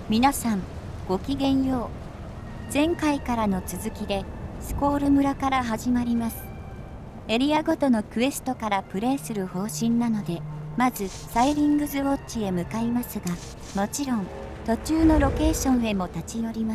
皆さん、ごきげんよう。前回からの続きで、スコール村から始まります。エリアごとのクエストからプレイする方針なので、まずサイリングズウォッチへ向かいますが、もちろん、途中のロケーションへも立ち寄ります。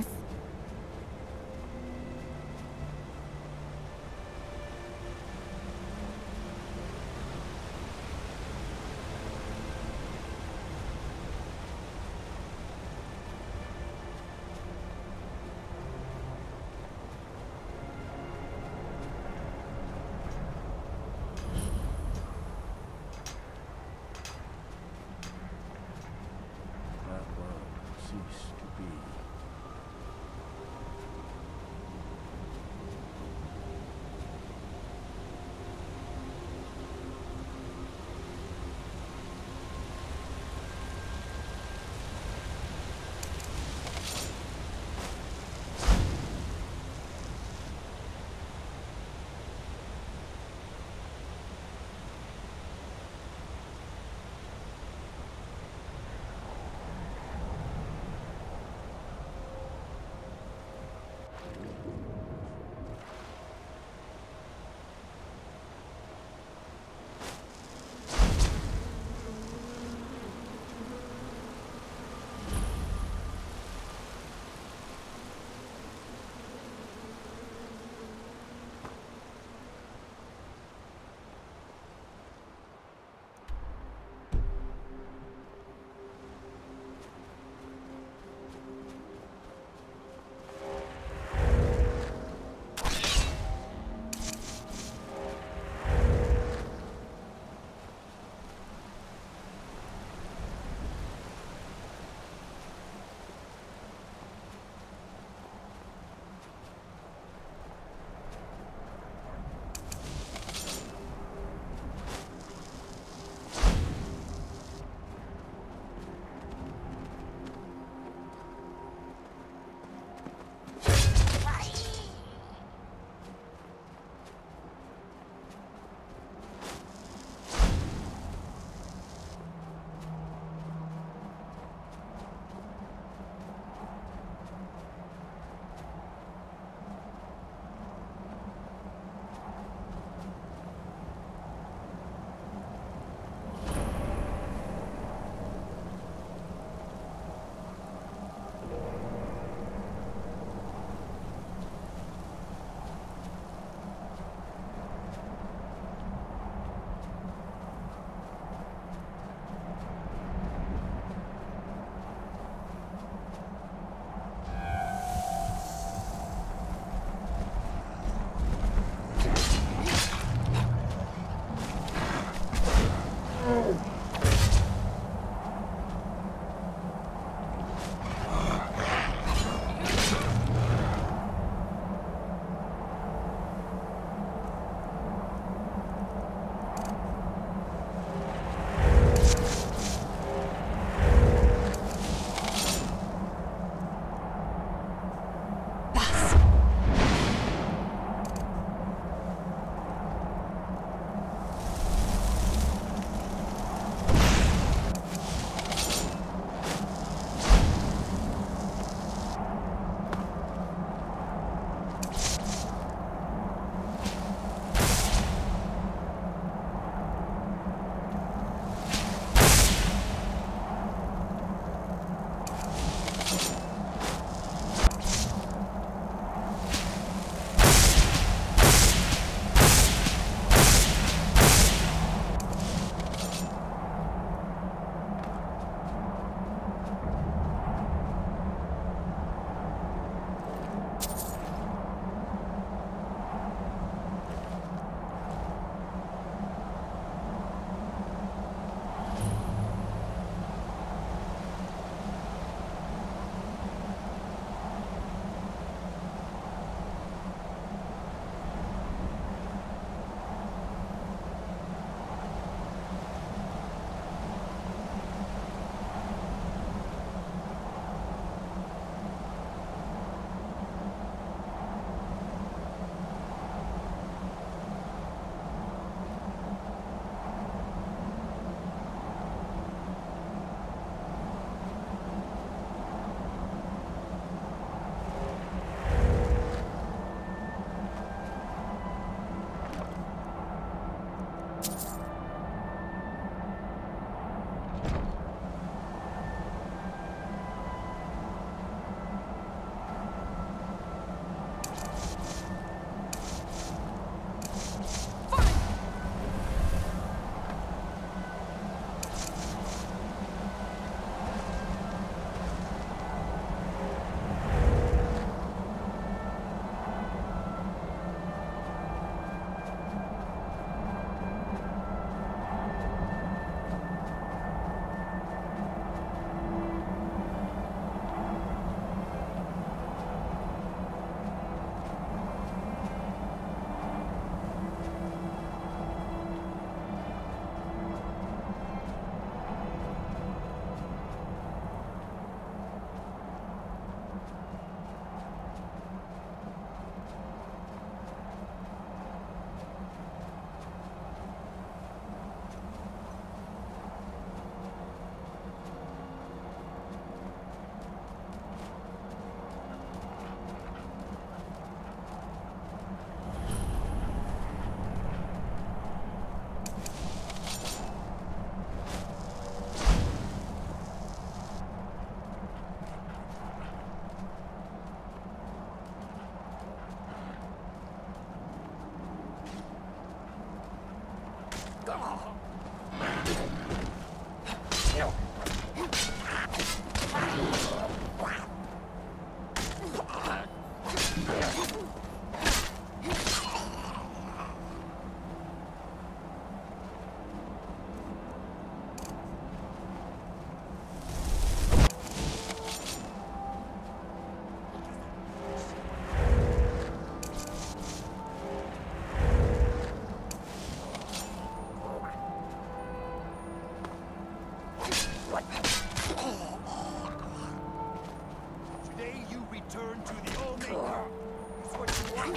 Today you return to the Omega. Is what you want,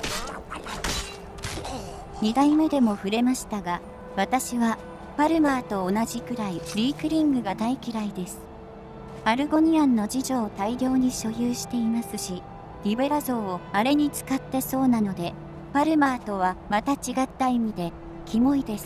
huh? 2代目でも触れましたが、私はパルマーと同じくらいリークリングが大嫌いです。アルゴニアンの次女を大量に所有していますし、リベラ像をあれに使ってそうなので、パルマーとはまた違った意味でキモいです。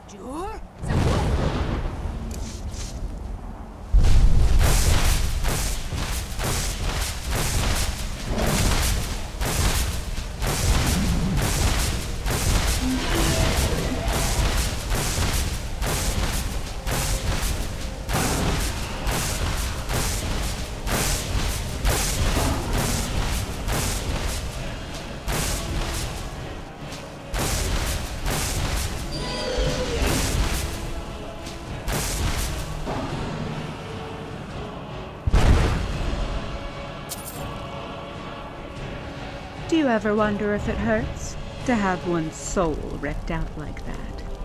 Sure. Do you ever wonder if it hurts to have one's soul ripped out like that?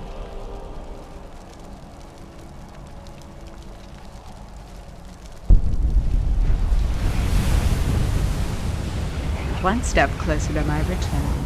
One step closer to my return.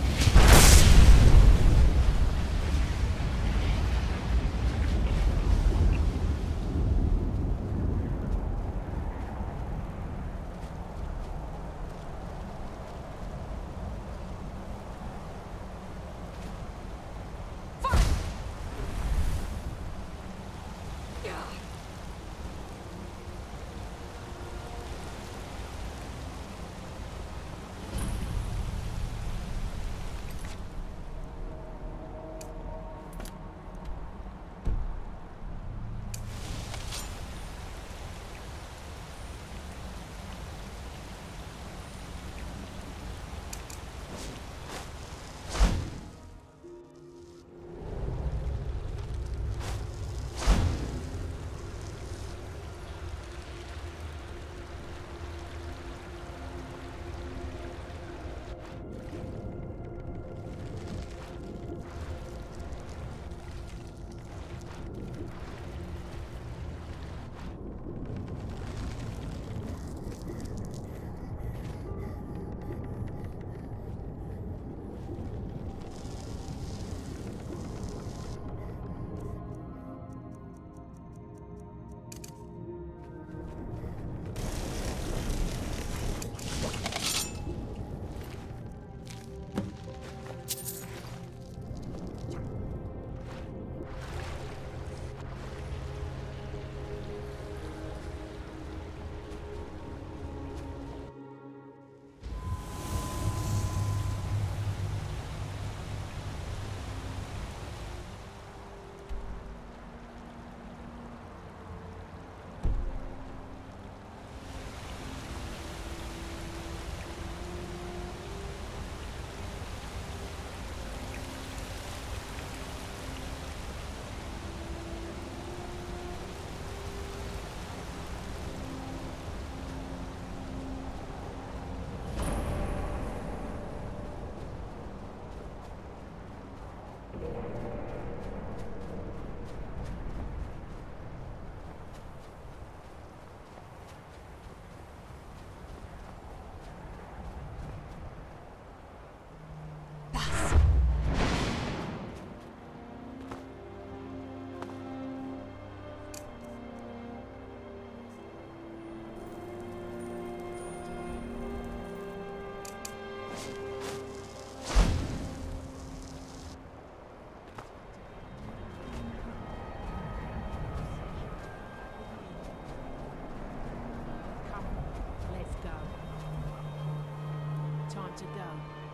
to go.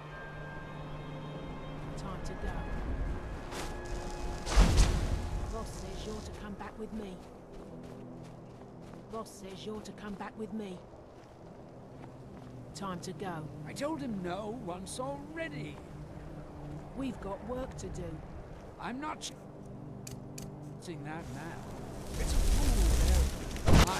Time to go. Ross says you're to come back with me. Ross says you're to come back with me. Time to go. I told him no once already. We've got work to do. I'm not seeing that now. It's a fool there.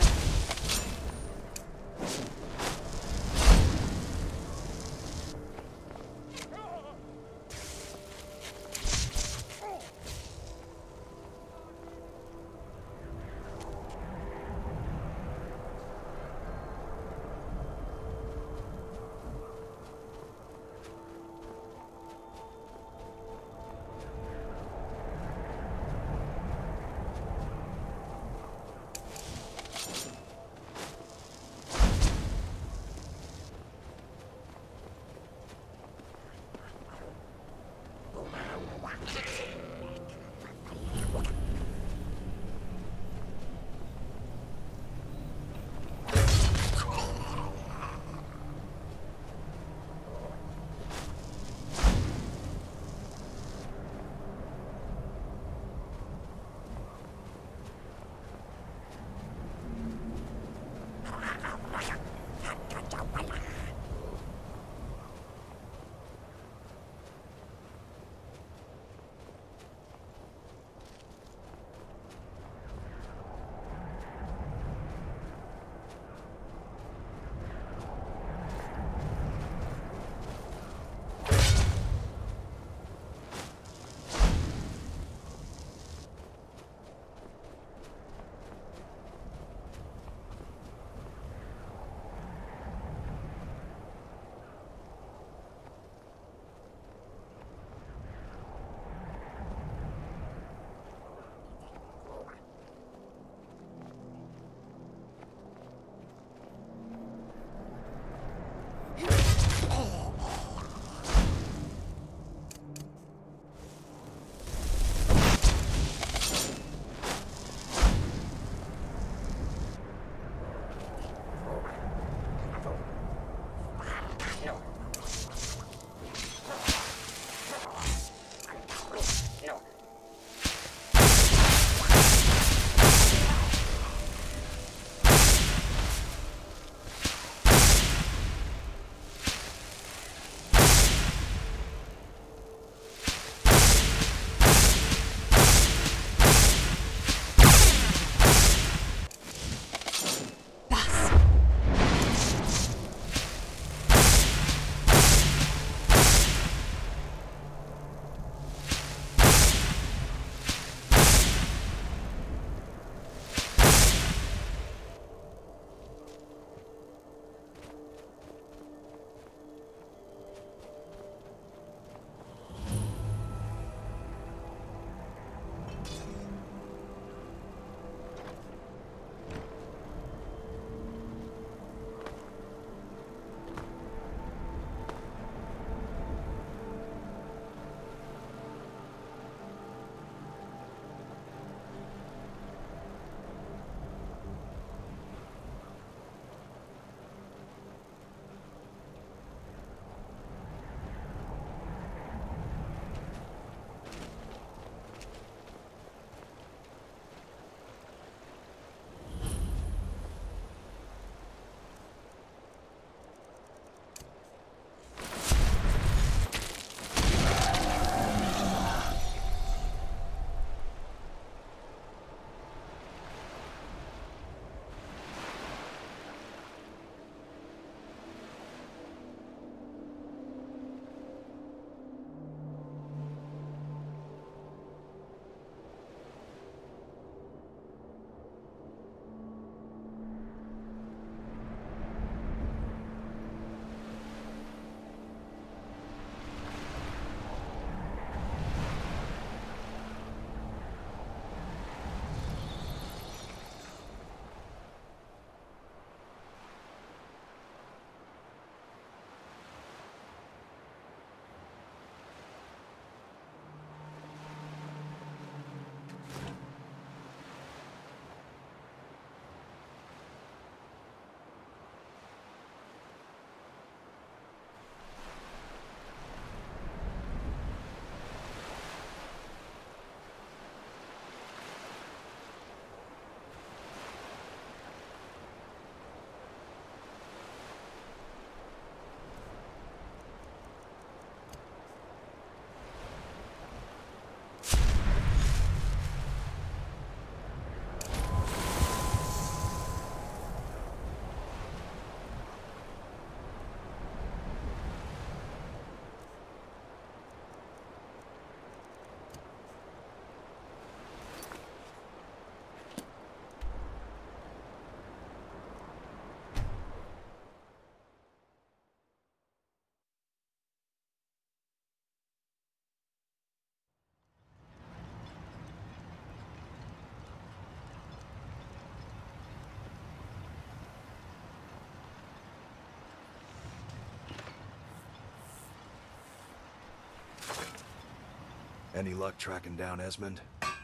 Any luck tracking down Esmond?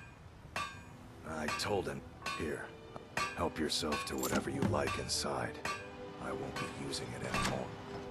I told him. Here, help yourself to whatever you like inside. I won't be using it anymore.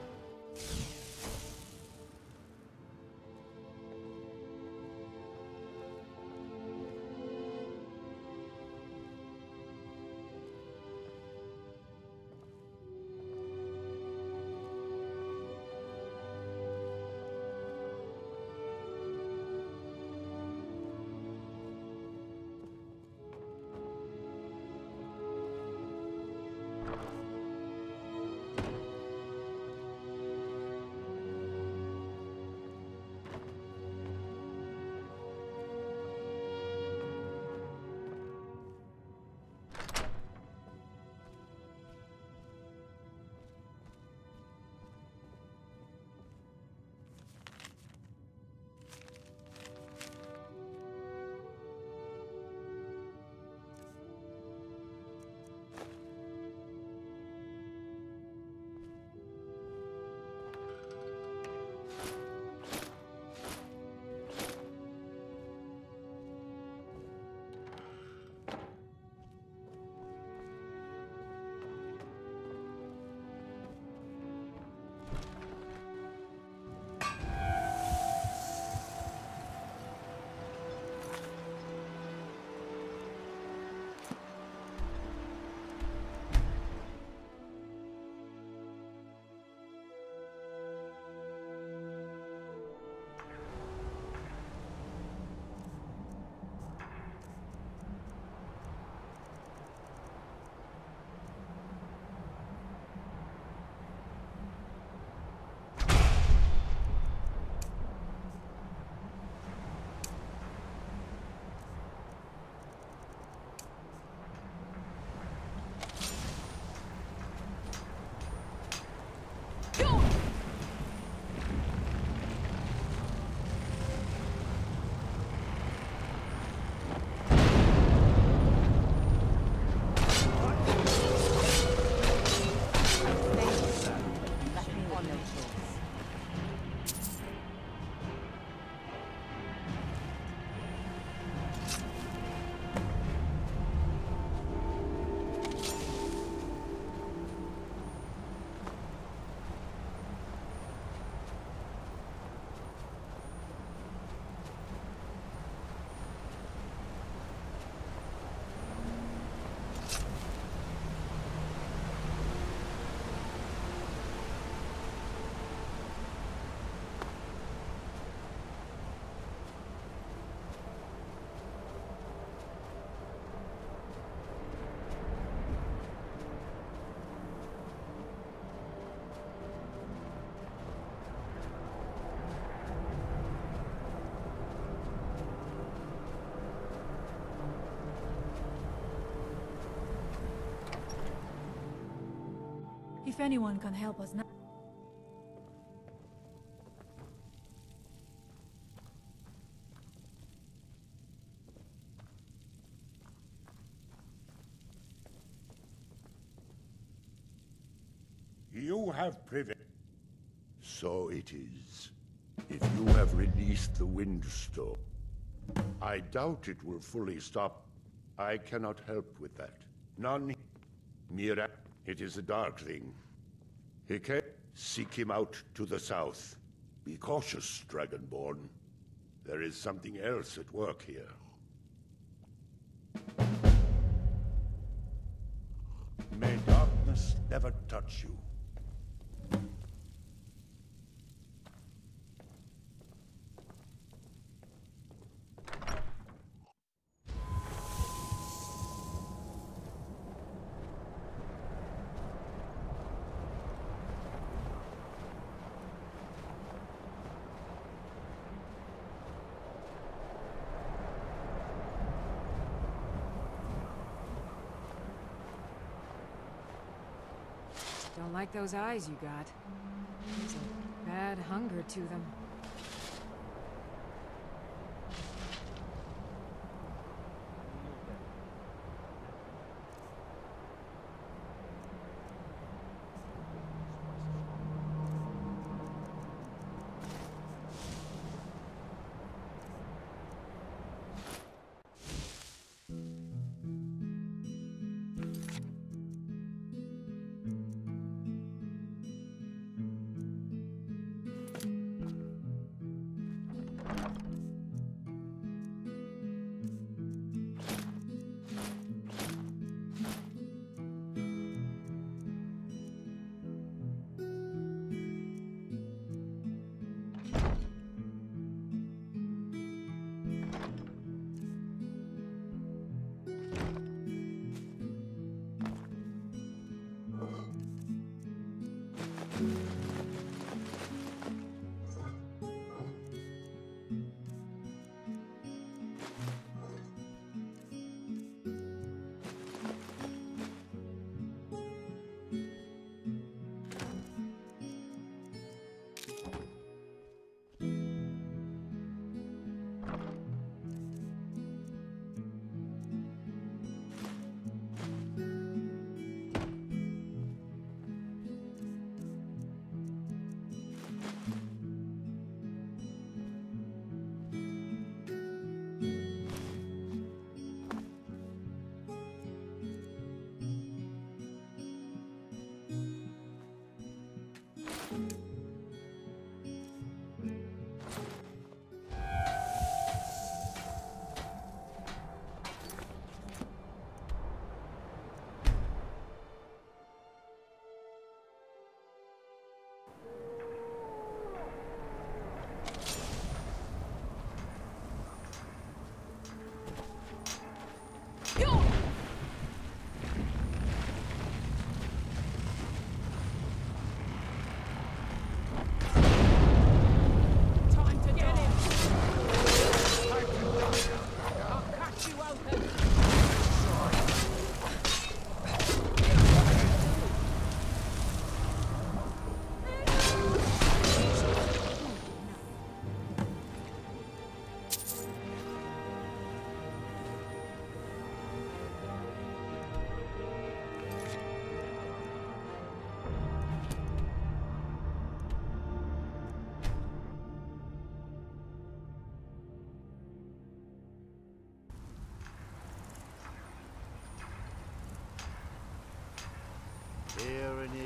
If anyone can help us now. You have prevailed. So it is. If you have released the windstorm, I doubt it will fully stop. I cannot help with that. None. Mira, it is a dark thing. Hike, seek him out to the south. Be cautious, Dragonborn. There is something else at work here. May darkness never touch you. Don't like those eyes you got. There's a bad hunger to them.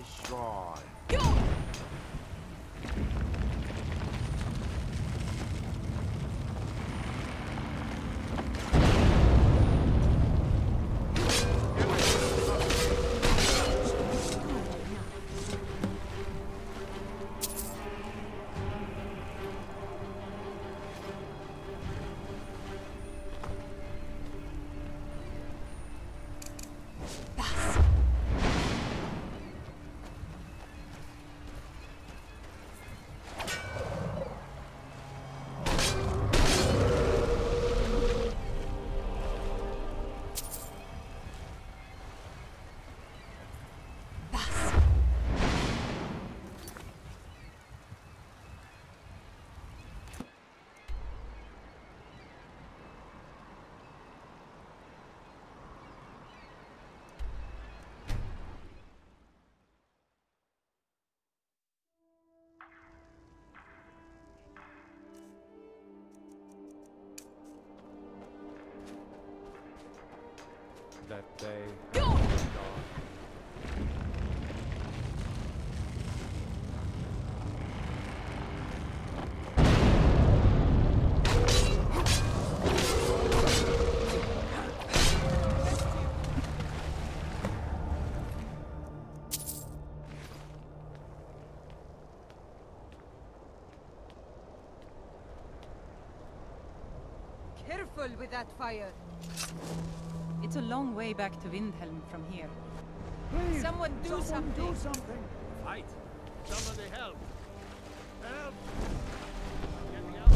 this shrine. That day. Careful with that fire. It's a long way back to Windhelm from here. Please, Someone do something. Do something. Fight. Somebody help. Help. Getting out.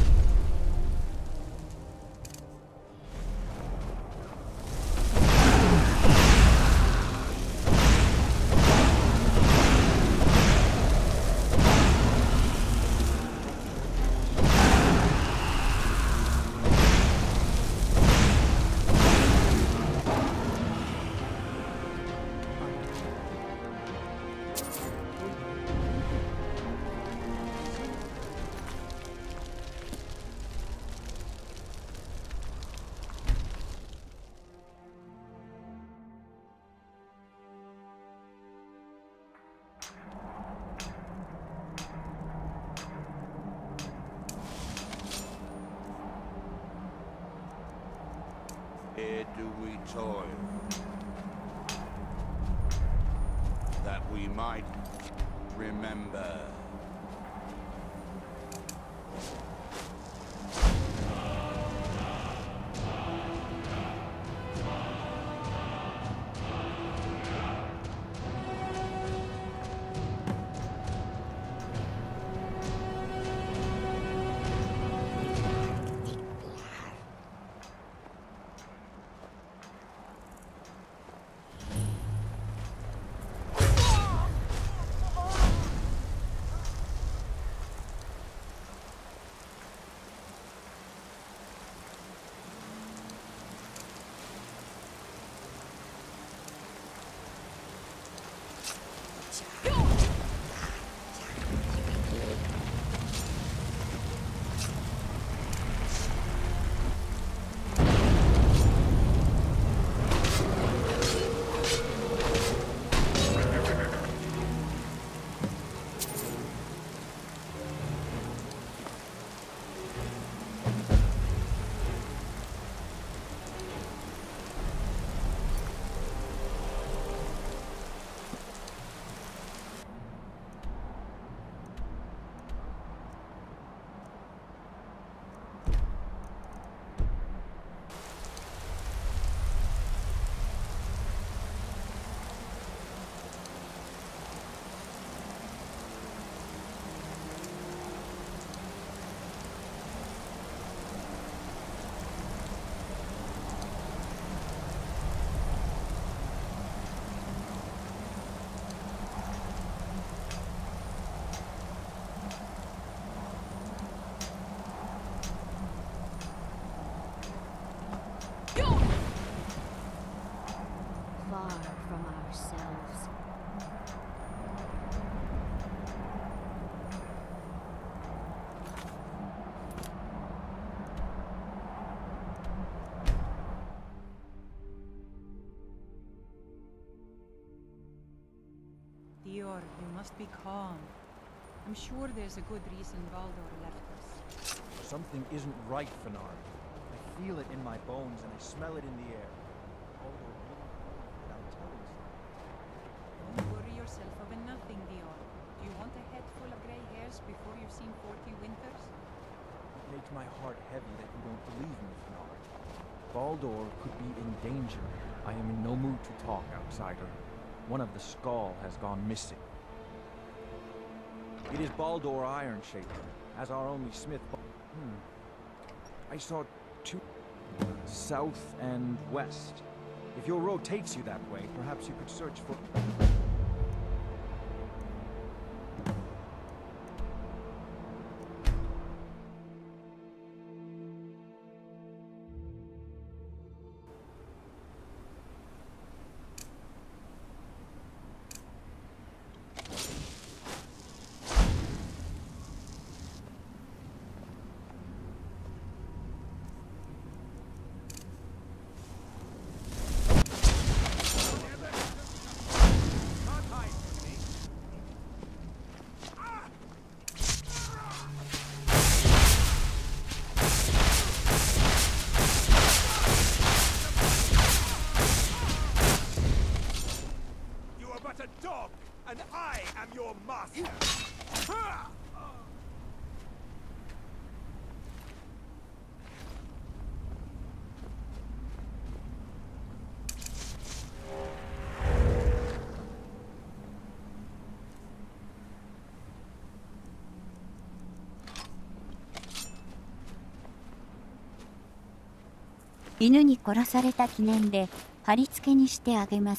Here do we toil, that we might remember. Dior, you must be calm. I'm sure there's a good reason Baldur left us. Something isn't right, Fenard. I feel it in my bones and I smell it in the air. Baldur wouldn't go without telling something. Don't worry yourself over nothing, Dior. Do you want a head full of grey hairs before you've seen 40 winters? It makes my heart heavy that you don't believe me, Fenard. Baldur could be in danger. I am in no mood to talk, outsider. One of the Skull has gone missing. It is Baldur Ironshaper, as our only smith. I saw two south and west. If your road takes you that way, perhaps you could search for. And I am your master! 犬に殺された記念で貼り付けにしてあげます。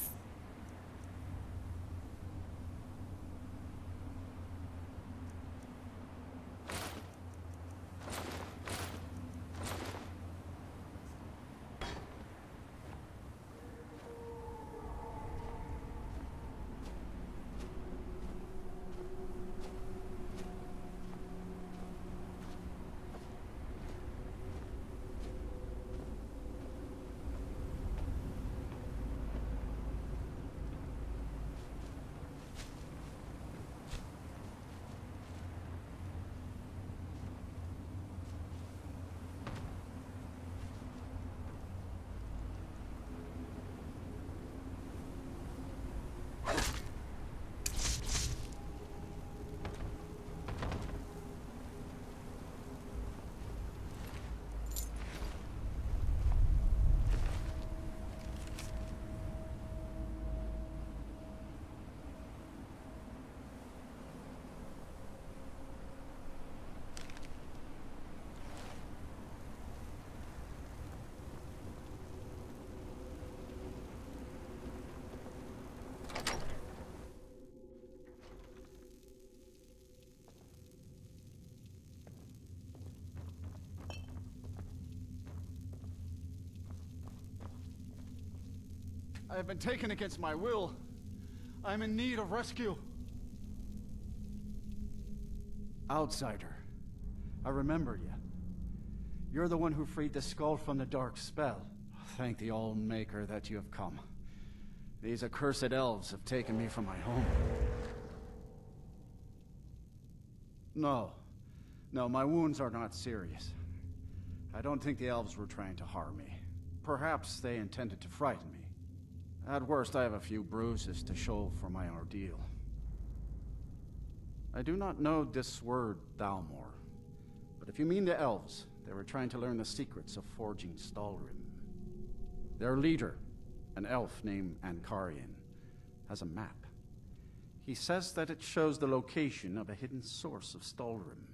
I have been taken against my will. I am in need of rescue. Outsider, I remember you. You're the one who freed the Skull from the dark spell. Thank the All-Maker that you have come. These accursed elves have taken me from my home. No, my wounds are not serious. I don't think the elves were trying to harm me. Perhaps they intended to frighten me. At worst, I have a few bruises to show for my ordeal. I do not know this word, Thalmor, but if you mean the elves, they were trying to learn the secrets of forging Stalrim. Their leader, an elf named Ankarian, has a map. He says that it shows the location of a hidden source of Stalrim.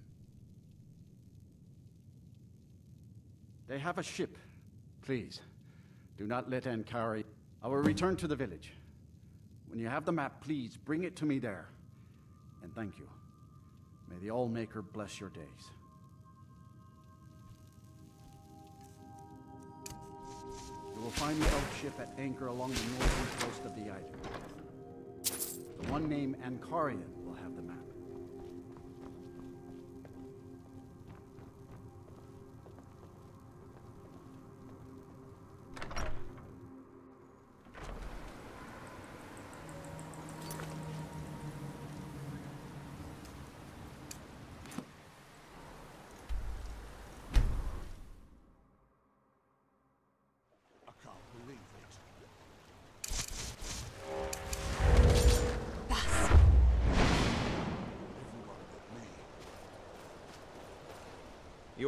They have a ship. Please, do not let Ankari... I will return to the village. When you have the map, please bring it to me there. And thank you. May the All-Maker bless your days. You will find the elf ship at anchor along the northern coast of the island. The one named Ankarian will have the map.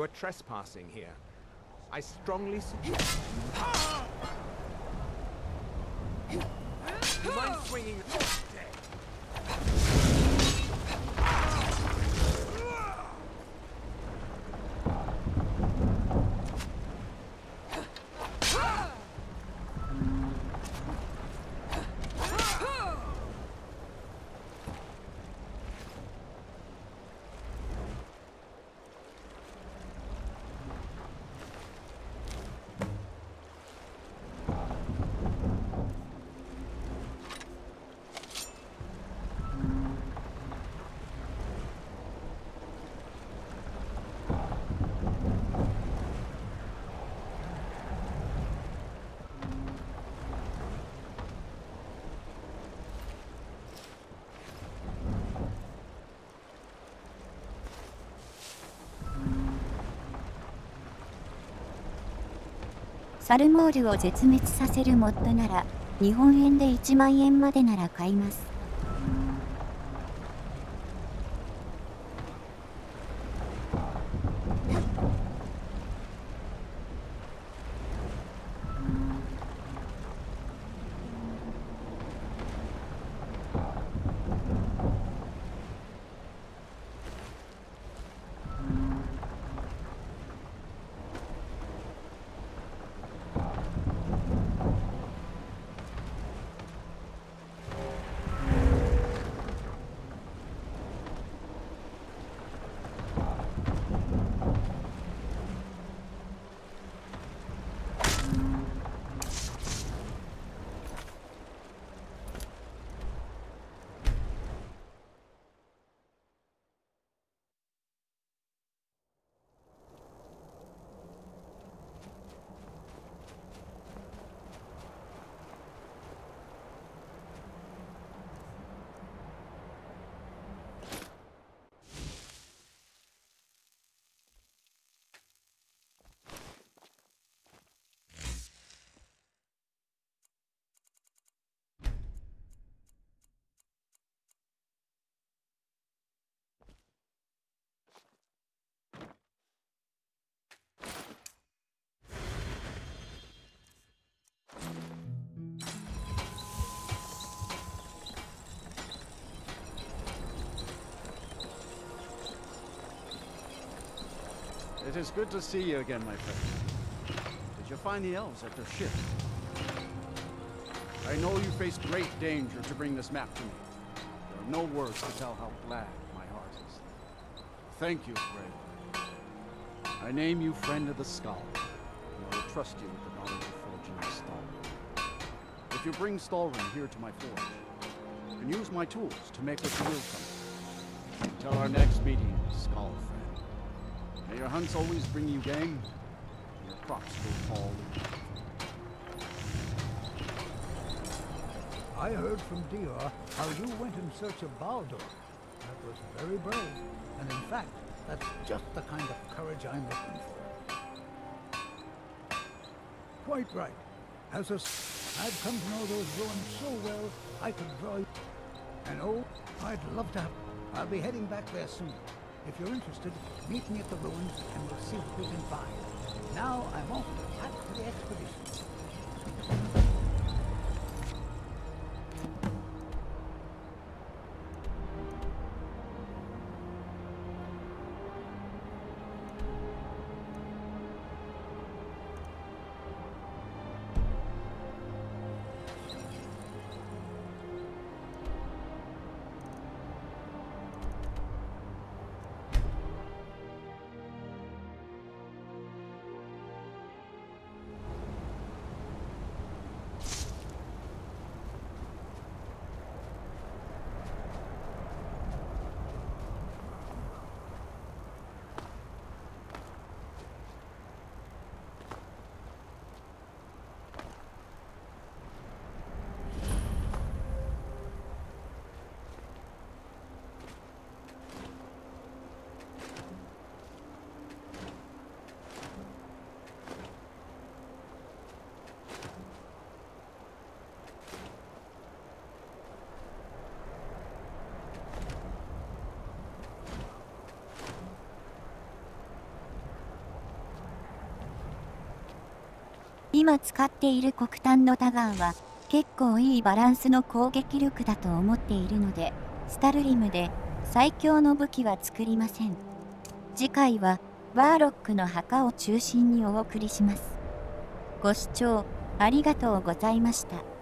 You are trespassing here. I strongly suggest... You mind swinging... サルモールを絶滅させるモッドなら日本円で1万円までなら買います。 It is good to see you again, my friend. Did you find the elves at their ship? I know you faced great danger to bring this map to me. There are no words to tell how glad my heart is. Thank you, Grey. I name you Friend of the Skull, and I will trust you with the knowledge of forging Stalrim. If you bring Stalrim here to my forge, you can use my tools to make what you will from it. Until our next meeting, Skull friend. May your hunts always bring you game, and your crops will fall. I heard from Dior how you went in search of Baldur. That was very brave, and in fact, that's just the kind of courage I'm looking for. Quite right. As a I've come to know those ruins so well, I could draw you. And oh, I'd love to have... I'll be heading back there soon. If you're interested, meet me at the ruins and we'll see what we can find. Now I'm off to pack for the expedition. 今使っている黒炭のタガーは結構いいバランスの攻撃力だと思っているので、スタルリムで最強の武器は作りません。次回はワーロックの墓を中心にお送りします。ご視聴ありがとうございました。